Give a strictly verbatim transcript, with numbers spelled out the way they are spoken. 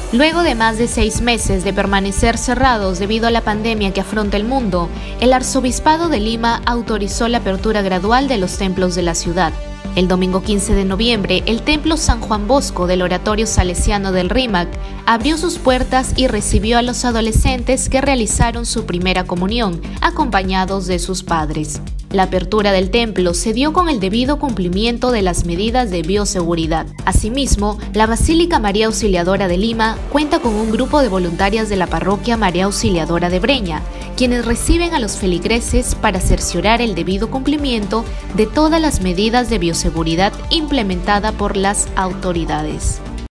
Luego de más de seis meses de permanecer cerrados debido a la pandemia que afronta el mundo, el Arzobispado de Lima autorizó la apertura gradual de los templos de la ciudad. El domingo quince de noviembre, el Templo San Juan Bosco del Oratorio Salesiano del Rímac abrió sus puertas y recibió a los adolescentes que realizaron su primera comunión, acompañados de sus padres. La apertura del templo se dio con el debido cumplimiento de las medidas de bioseguridad. Asimismo, la Basílica María Auxiliadora de Lima cuenta con un grupo de voluntarias de la Parroquia María Auxiliadora de Breña, quienes reciben a los feligreses para cerciorar el debido cumplimiento de todas las medidas de bioseguridad implementadas por las autoridades.